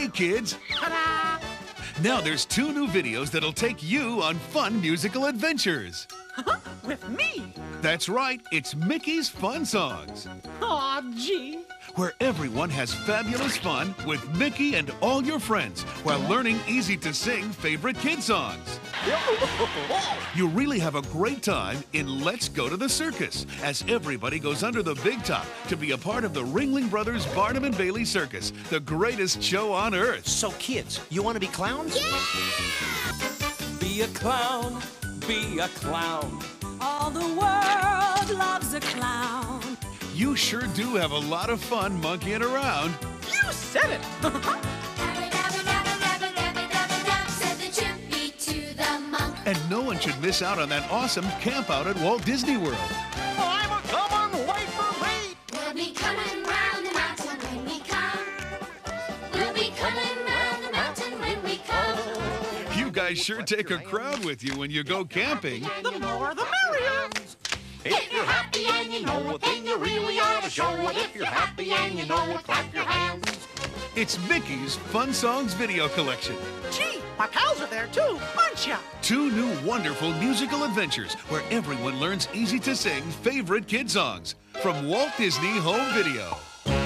Hey, kids! Ta-da! Now there's 2 new videos that'll take you on fun musical adventures. With me? That's right, it's Mickey's Fun Songs, Aw, gee. where everyone has fabulous fun with Mickey and all your friends while learning easy-to-sing favorite kid songs. You really have a great time in Let's Go to the Circus, as everybody goes under the big top to be a part of the Ringling Brothers Barnum and Bailey Circus, the greatest show on earth. So kids, you want to be clowns? Yeah! Be a clown, be a clown. All the world loves a clown. You sure do have a lot of fun monkeying around. You said it. Said the chippy to the monk. And no one should miss out on that awesome camp out at Walt Disney World. I'm a coming, wait for me. We'll be coming round the mountain when we come. We'll be coming round the mountain when we come. You guys sure take a crowd with you when you go camping. The more the merrier. If you're happy and you know it, then you really ought to show it. If you're happy and you know it, clap your hands. It's Mickey's Fun Songs video collection. Gee, my pals are there too, aren't ya? 2 new wonderful musical adventures where everyone learns easy-to-sing favorite kid songs from Walt Disney Home Video.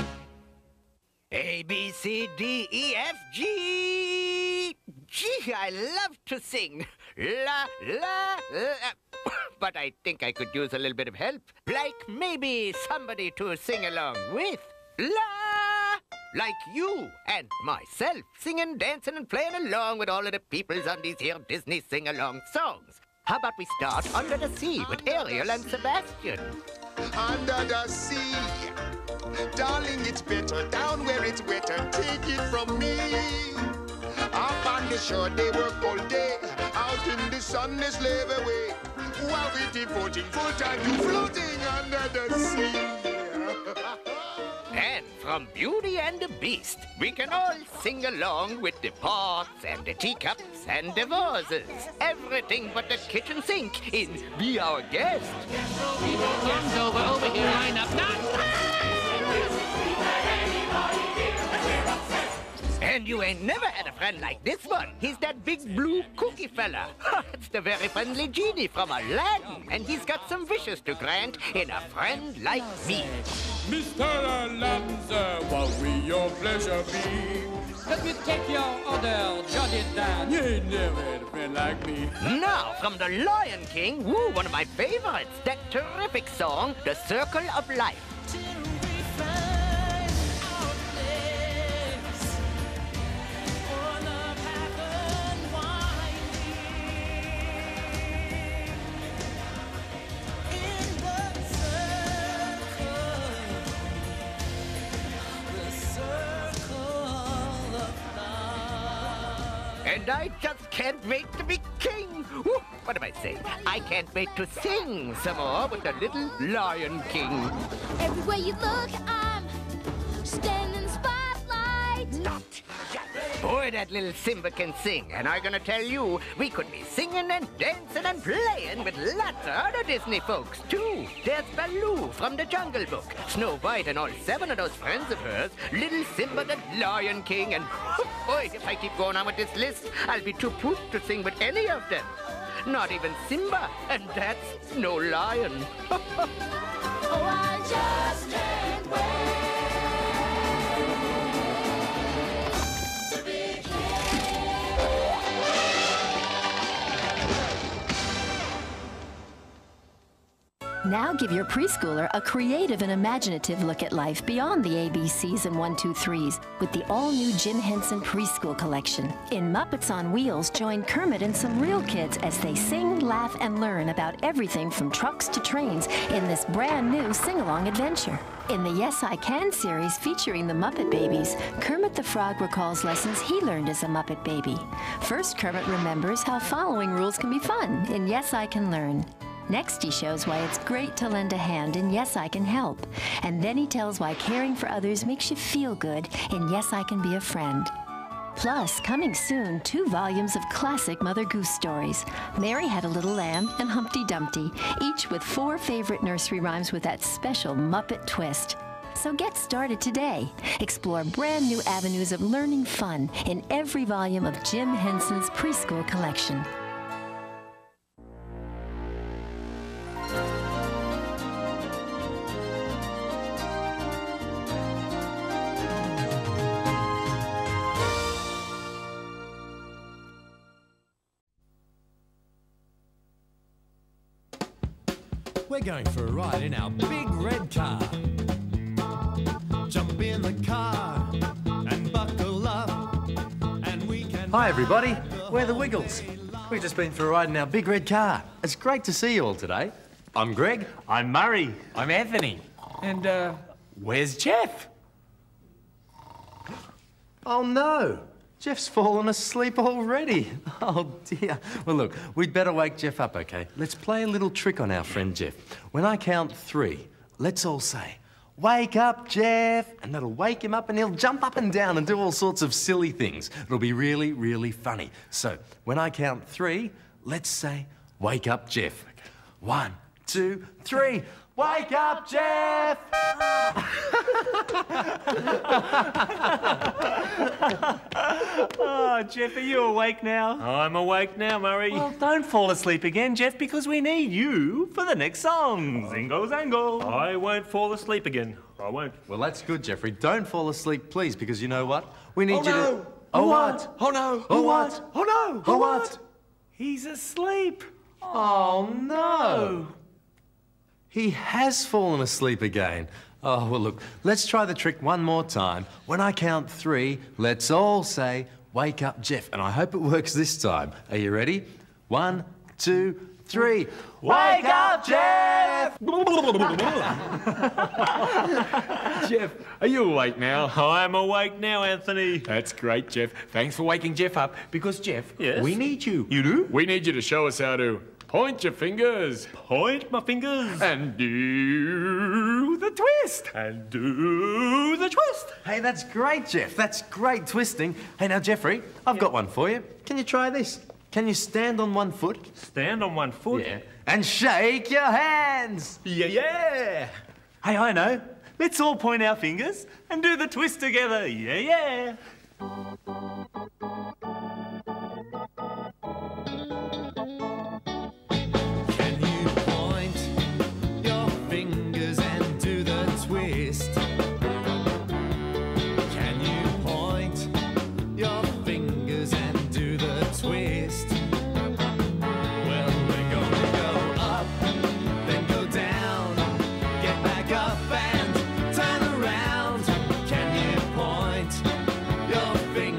A, B, C, D, E, F, G. Gee, I love to sing. La, la, la. But I think I could use a little bit of help. Like maybe somebody to sing along with. La! Like you and myself, singing, dancing, and playing along with all of the peoples on these here Disney sing-along songs. How about we start Under the Sea with Ariel and Sebastian? Under the sea, darling, it's better down where it's wetter. Take it from me. Up on the shore, they work all day. Out in the sun, they slave away. While we devoting full time to floating under the sea. And from Beauty and the Beast, we can all sing along with the pots and the teacups and the vases. Everything but the kitchen sink in Be Our Guest. Comes over here, line up, And you ain't never had a friend like this one. He's that big blue cookie fella. It's the very friendly genie from Aladdin. And he's got some wishes to grant in a friend like me. Mr. Aladdin, what will your pleasure be? Let me take your order, jot it down. You ain't never had a friend like me. Now, from the Lion King, woo, one of my favorites, that terrific song, The Circle of Life. And I just can't wait to be king. Woo, what am I saying? I can't wait to sing some more with the little Lion King. Everywhere you look, I'm standing spotlight. Not yet. Boy, that little Simba can sing. And I'm gonna tell you, we could be singing and dancing and playing with lots of other Disney folks, too. There's Baloo from the Jungle Book, Snow White and all 7 of those friends of hers, little Simba the Lion King, and boy, if I keep going on with this list, I'll be too pooped to sing with any of them. Not even Simba, and that's no lion. Oh, I just can't wait. Now give your preschooler a creative and imaginative look at life beyond the ABCs and 1, 2, 3s with the all-new Jim Henson Preschool Collection. In Muppets on Wheels, join Kermit and some real kids as they sing, laugh, and learn about everything from trucks to trains in this brand new sing-along adventure. In the Yes I Can series featuring the Muppet Babies, Kermit the Frog recalls lessons he learned as a Muppet baby. First, Kermit remembers how following rules can be fun in Yes I Can Learn. Next, he shows why it's great to lend a hand in Yes, I Can Help. And then he tells why caring for others makes you feel good in Yes, I Can Be a Friend. Plus, coming soon, 2 volumes of classic Mother Goose stories. Mary Had a Little Lamb and Humpty Dumpty, each with 4 favorite nursery rhymes with that special Muppet twist. So get started today. Explore brand new avenues of learning fun in every volume of Jim Henson's preschool collection. We're going for a ride in our big red car. Jump in the car and buckle up, and we can... Hi everybody, we're the Wiggles. We've just been for a ride in our big red car. It's great to see you all today. I'm Greg. I'm Murray. I'm Anthony. And, where's Jeff? Oh no, Jeff's fallen asleep already. Oh dear. Well look, we'd better wake Jeff up, okay? Let's play a little trick on our friend Jeff. When I count 3, let's all say, "Wake up, Jeff!" And that'll wake him up and he'll jump up and down and do all sorts of silly things. It'll be really, really funny. So, when I count 3, let's say, "Wake up, Jeff." 1, 2, 3. Wake up, Jeff! Oh, Jeff, are you awake now? I'm awake now, Murray. Well, don't fall asleep again, Jeff, because we need you for the next song. Zingo Zango. I won't fall asleep again. I won't. Well, that's good, Jeffrey. Don't fall asleep, please, because you know what? We need you no. to... Oh, what? Oh, no. Oh, what? Oh, no. Oh, what? He's asleep. Oh, no. He has fallen asleep again. Oh, well, look, let's try the trick one more time. When I count 3, let's all say, "Wake up, Jeff." And I hope it works this time. Are you ready? 1, 2, 3. Wake up, Jeff! Jeff, are you awake now? I'm awake now, Anthony. That's great, Jeff. Thanks for waking Jeff up, because, Jeff, yes? We need you. You do? We need you to show us how to point your fingers. Point my fingers. And do the twist. And do the twist. Hey, that's great, Jeff. That's great twisting. Hey, now, Jeffrey, I've got one for you. Can you try this? Can you stand on one foot? Stand on one foot? Yeah. And shake your hands. Yeah. Hey, I know. Let's all point our fingers and do the twist together. Yeah. Can you point your fingers and do the twist? Can you point your fingers and do the twist? Well, we're gonna go up, then go down, get back up and turn around. Can you point your fingers?